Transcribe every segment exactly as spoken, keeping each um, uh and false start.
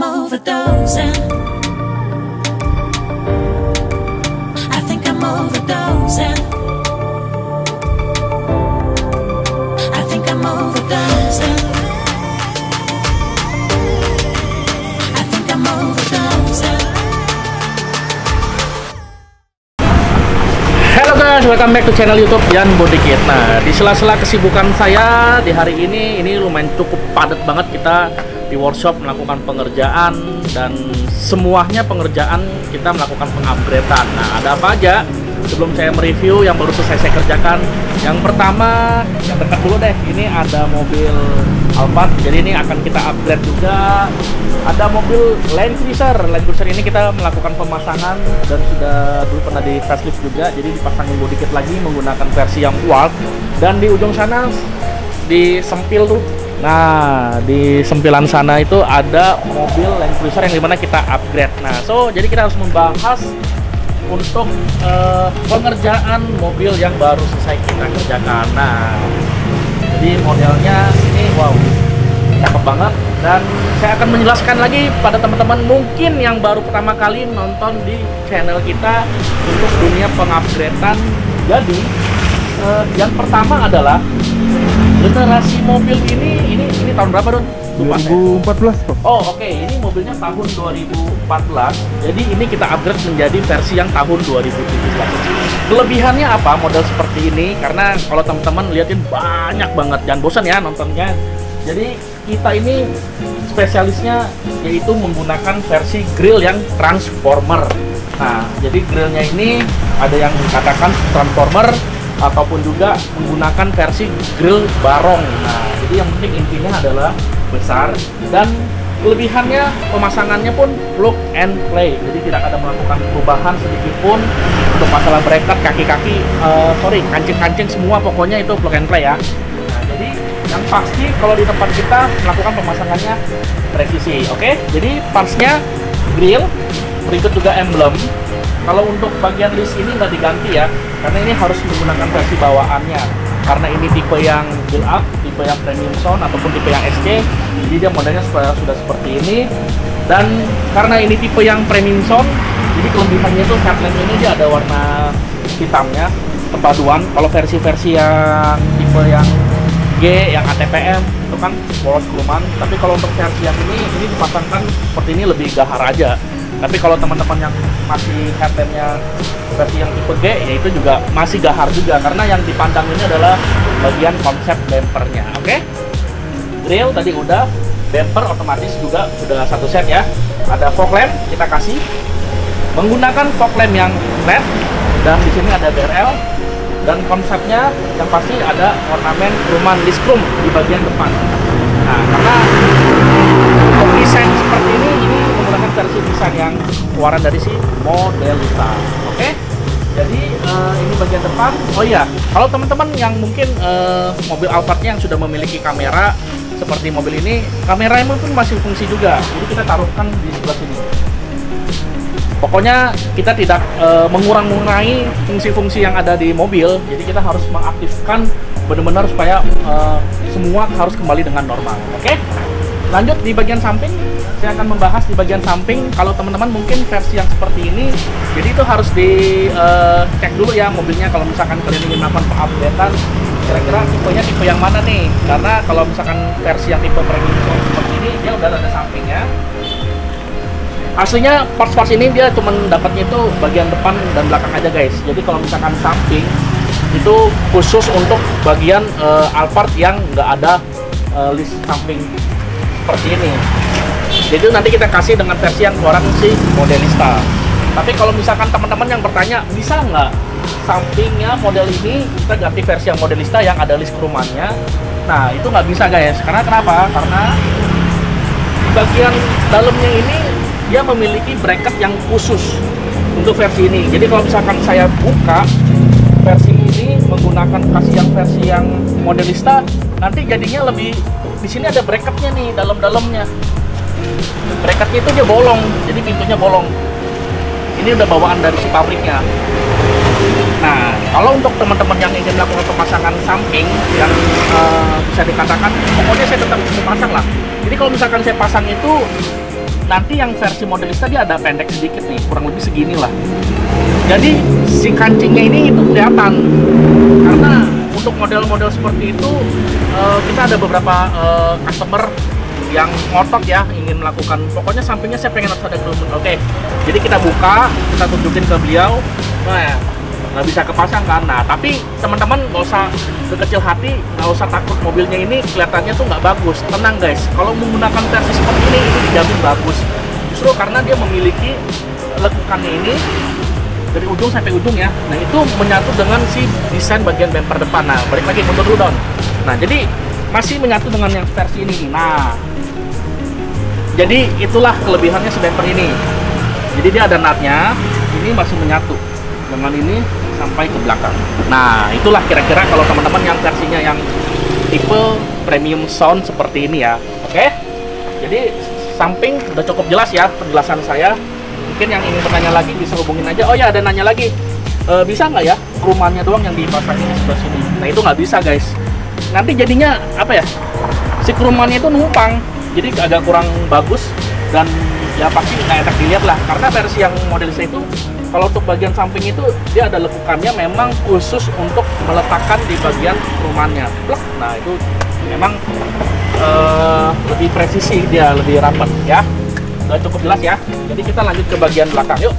I'm overdosing. I think I'm overdosing. I think I'm overdosing. I think I'm overdosing. Halo guys, welcome back to channel YouTube Yan Bodykit. Nah, di sela-sela kesibukan saya di hari ini, ini lumayan cukup padat banget kita di workshop melakukan pengerjaan, dan semuanya pengerjaan kita melakukan pengupgradean. Nah, ada apa aja? Sebelum saya mereview yang baru selesai saya kerjakan, yang pertama, yang dekat dulu deh, ini ada mobil Alphard, jadi ini akan kita upgrade juga. Ada mobil Land Cruiser, Land Cruiser ini kita melakukan pemasangan dan sudah dulu pernah di facelift juga, jadi dipasangin bodykit lagi menggunakan versi yang Walt. Dan di ujung sana, di sempil tuh, nah di sempilan sana itu ada mobil Land Cruiser yang dimana kita upgrade. Nah, so jadi kita harus membahas untuk uh, pengerjaan mobil yang baru selesai kita kerjakan. Nah, jadi modelnya ini wow, cakep banget, dan saya akan menjelaskan lagi pada teman-teman mungkin yang baru pertama kali nonton di channel kita untuk dunia pengupgradean. Jadi uh, yang pertama adalah generasi mobil ini, ini ini tahun berapa, Don? dua ribu empat belas kok. Oh oke, okay. Ini mobilnya tahun dua ribu empat belas. Jadi ini kita upgrade menjadi versi yang tahun dua ribu tujuh belas. Kelebihannya apa model seperti ini? Karena kalau teman-teman liatin banyak banget, jangan bosan ya nontonnya. Jadi kita ini spesialisnya yaitu menggunakan versi grill yang transformer. Nah, jadi grillnya ini ada yang dikatakan transformer ataupun juga menggunakan versi grill barong. Nah, jadi yang penting intinya adalah besar, dan kelebihannya pemasangannya pun plug and play, jadi tidak ada melakukan perubahan sedikit pun untuk masalah bracket, kaki-kaki, uh, sorry kancing-kancing semua pokoknya itu plug and play ya. Nah, jadi yang pasti kalau di tempat kita melakukan pemasangannya presisi. Oke, okay? Jadi partsnya grill, berikut juga emblem. Kalau untuk bagian list ini nggak diganti ya, karena ini harus menggunakan versi bawaannya. Karena ini tipe yang build up, tipe yang premium sound ataupun tipe yang S C, jadi dia modelnya sudah, sudah seperti ini. Dan karena ini tipe yang premium sound, jadi kelebihannya itu headlamp ini dia ada warna hitamnya, kepaduan. Kalau versi-versi yang tipe yang G, yang A T P M itu kan polos kuluman. Tapi kalau untuk versi yang ini, ini dipasangkan seperti ini lebih gahar aja. Tapi kalau teman-teman yang masih headlampnya versi yang tipe G, yaitu juga masih gahar juga, karena yang dipandang ini adalah bagian konsep bumpernya. Oke, okay? Grill tadi udah, bumper otomatis juga sudah satu set ya. Ada fog lamp kita kasih menggunakan fog lamp yang L E D, dan di sini ada B R L, dan konsepnya yang pasti ada ornamen Grumman disc chrome di bagian depan. Nah, karena untuk desain seperti ini, ini menggunakan versi desain yang keluaran dari si Modelista. Oke, okay? Jadi uh, ini bagian depan. Oh iya, kalau teman-teman yang mungkin uh, mobil Alphardnya yang sudah memiliki kamera seperti mobil ini, kameranya pun masih fungsi juga. Jadi kita taruhkan di sebelah sini. Pokoknya kita tidak uh, mengurang-ngurangi fungsi-fungsi yang ada di mobil. Jadi kita harus mengaktifkan benar-benar supaya uh, semua harus kembali dengan normal. Oke? Okay? Lanjut di bagian samping, saya akan membahas di bagian samping. Kalau teman-teman mungkin versi yang seperti ini, jadi itu harus di uh, cek dulu ya mobilnya. Kalau misalkan kalian ingin melakukan pengupdatean, kira-kira tipenya tipe yang mana nih? Karena kalau misalkan versi yang tipe premium seperti ini, dia udah ada sampingnya. Aslinya parts-parts ini dia cuma dapatnya itu bagian depan dan belakang aja guys. Jadi kalau misalkan samping itu khusus untuk bagian uh, Alphard yang nggak ada uh, list samping seperti ini. Jadi nanti kita kasih dengan versi yang keluaran si Modelista. Tapi kalau misalkan teman-teman yang bertanya, bisa nggak sampingnya model ini kita ganti versi yang Modelista yang ada list Grummannya? Nah, itu nggak bisa guys. Karena kenapa? Karena di bagian dalamnya ini dia memiliki bracket yang khusus untuk versi ini. Jadi kalau misalkan saya buka versi ini menggunakan kasih yang versi yang Modelista, nanti jadinya lebih, di sini ada bracketnya nih dalam-dalamnya. Bracketnya itu dia bolong, jadi pintunya bolong. Ini udah bawaan dari si pabriknya. Nah, kalau untuk teman-teman yang ingin melakukan pemasangan samping yang uh, bisa dikatakan, pokoknya saya tetap mau pasang lah. Jadi kalau misalkan saya pasang itu nanti yang versi modelista dia ada pendek sedikit nih, kurang lebih segini lah. Jadi si kancingnya ini itu kelihatan. Karena untuk model-model seperti itu uh, kita ada beberapa uh, customer yang ngotot ya, ingin melakukan, pokoknya sampingnya saya pengen harus ada kerumunan. Oke, jadi kita buka, kita tunjukin ke beliau. Nah, nggak bisa kepasang kan. Nah, tapi teman-teman nggak usah berkecil hati, nggak usah takut mobilnya ini kelihatannya tuh nggak bagus. Tenang guys, kalau menggunakan versi seperti ini, ini dijamin bagus. Justru karena dia memiliki lekukannya ini dari ujung sampai ujung ya. Nah, itu menyatu dengan si desain bagian bumper depan. Nah, balik lagi mundur dulu Don. Nah, jadi masih menyatu dengan yang versi ini. Nah, jadi itulah kelebihannya si bumper ini. Jadi dia ada nutnya, ini masih menyatu dengan ini sampai ke belakang. Nah, itulah kira-kira kalau teman-teman yang versinya yang tipe premium sound seperti ini ya. Oke, jadi samping udah cukup jelas ya penjelasan saya. Mungkin yang ingin bertanya lagi bisa hubungin aja. Oh ya, ada nanya lagi, e, bisa nggak ya kromannya doang yang dipasangin di sebelah sini? Nah, itu nggak bisa guys. Nanti jadinya apa ya, si kromannya itu numpang, jadi agak kurang bagus dan ya pasti nggak enak dilihat lah. Karena versi yang modelisnya itu kalau untuk bagian samping itu dia ada lekukannya memang khusus untuk meletakkan di bagian kromannya. Nah, itu memang uh, lebih presisi, dia lebih rapat ya. Udah cukup jelas ya. Jadi kita lanjut ke bagian belakang yuk.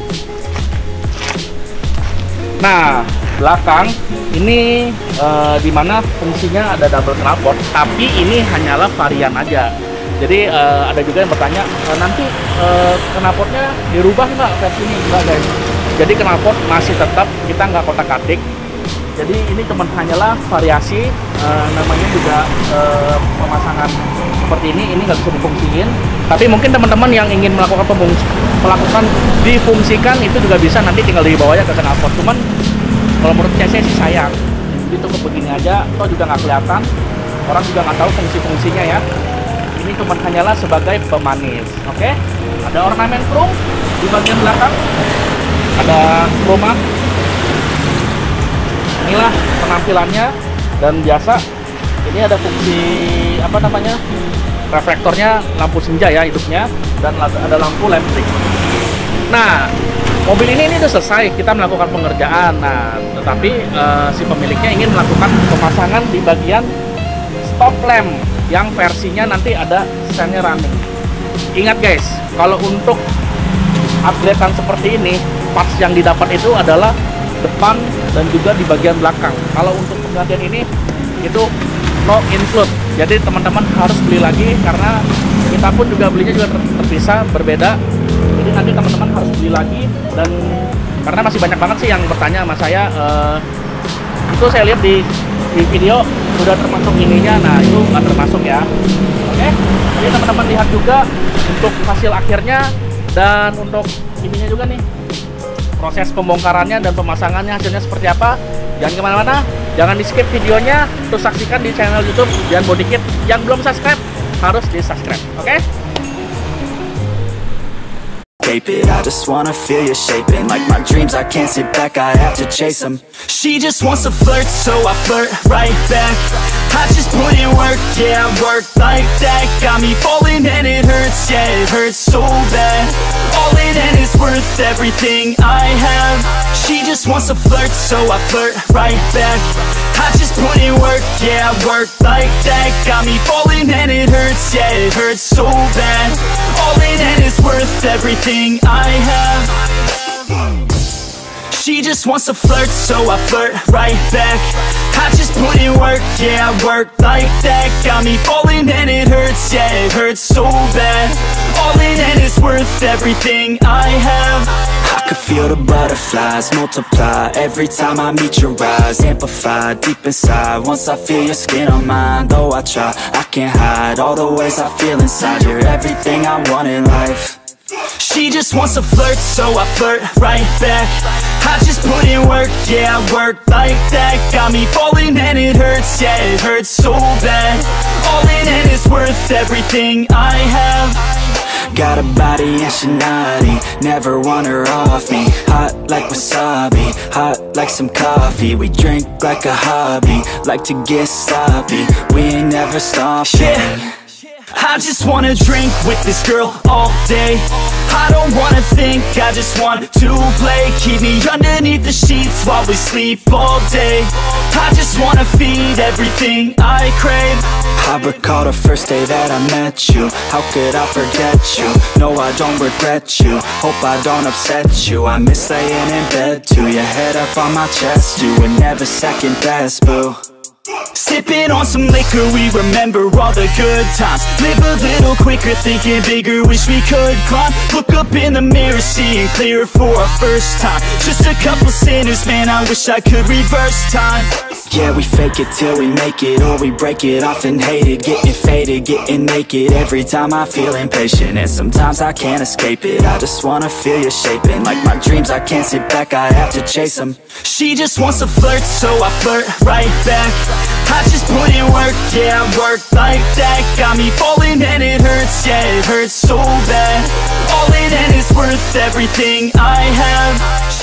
Nah, belakang ini uh, dimana fungsinya ada double knalpot, tapi ini hanyalah varian aja. Jadi uh, ada juga yang bertanya, e, nanti uh, knalpotnya dirubah nggak versi ini? Enggak guys. Jadi knalpot masih tetap, kita nggak kotak-katik. Jadi ini cuma hanyalah variasi, uh, namanya juga uh, pemasangan seperti ini. Ini nggak bisa difungsiin. Tapi mungkin teman-teman yang ingin melakukan pembungkus, melakukan difungsikan itu juga bisa, nanti tinggal dibawanya ke knalpot. Cuman kalau menurut saya sih sayang. Jadi cukup begini aja, toh juga nggak kelihatan. Orang juga nggak tahu fungsi-fungsinya ya. Ini cuma hanyalah sebagai pemanis. Oke, ada ornamen chrome di bagian belakang, ada chroma. Inilah penampilannya, dan biasa ini ada fungsi apa namanya, reflektornya lampu senja ya hidupnya, dan ada lampu lempring. Nah, mobil ini ini udah selesai kita melakukan pengerjaan. Nah, tetapi uh, si pemiliknya ingin melakukan pemasangan di bagian stop lamp yang versinya nanti ada sennya running. Ingat guys, kalau untuk upgradean seperti ini, parts yang didapat itu adalah depan dan juga di bagian belakang. Kalau untuk penggantian ini itu no include. Jadi teman-teman harus beli lagi, karena kita pun juga belinya juga terpisah, berbeda. Jadi nanti teman-teman harus beli lagi, dan karena masih banyak banget sih yang bertanya sama saya, uh, itu saya lihat di di video sudah termasuk ininya. Nah, itu nggak termasuk ya. Oke, jadi teman-teman lihat juga untuk hasil akhirnya, dan untuk ininya juga nih, proses pembongkarannya dan pemasangannya hasilnya seperti apa. Jangan kemana-mana, jangan di skip videonya, terus saksikan di channel YouTube Dian Body Kit. Yang belum subscribe harus di subscribe. Oke, It. I just wanna feel you shaping like my dreams. I can't sit back, I have to chase them. She just wants to flirt, so I flirt right back. I just put in work, yeah, I work like that. Got me falling and it hurts, yeah, it hurts so bad. All in and it's worth everything I have. She just wants to flirt, so I flirt right back. I just put in work, yeah, I work like that. Got me falling and it hurts, yeah, it hurts so bad. All in and it's worth everything I have. She just wants to flirt, so I flirt right back. I just put in work, yeah, I work like that. Got me falling and it hurts, yeah, it hurts so bad. All in and it's worth everything I have. I could feel the butterflies multiply every time I meet your eyes. Amplify deep inside once I feel your skin on mine. Though I try, I can't hide all the ways I feel inside. You're everything I want in life. She just wants to flirt, so I flirt right back. I just put in work, yeah, I work like that. Got me falling and it hurts, yeah, it hurts so bad. All in and it's worth everything I have. Got a body and she naughty, never want her off me. Hot like wasabi, hot like some coffee. We drink like a hobby, like to get sloppy. We ain't never stopping. Yeah. I just wanna drink with this girl all day. I don't wanna think, I just want to play. Keep me underneath the sheets while we sleep all day. I just wanna feed everything I crave. I recall the first day that I met you. How could I forget you? No, I don't regret you. Hope I don't upset you. I miss laying in bed too. Your head up on my chest. You were never second best, boo. Sipping on some liquor, we remember all the good times. Live a little quicker, thinking bigger, wish we could climb. Look up in the mirror, seeing clearer for our first time. Just a couple sinners, man, I wish I could reverse time. Yeah, we fake it till we make it, or we break it off and hate it. Getting faded, getting naked, every time I feel impatient. And sometimes I can't escape it, I just wanna feel you shaping. Like my dreams, I can't sit back, I have to chase them. She just wants to flirt, so I flirt right back. I just put in work, yeah, I work like that. Got me falling and it hurts, yeah, it hurts so bad. All in and it's worth everything I have.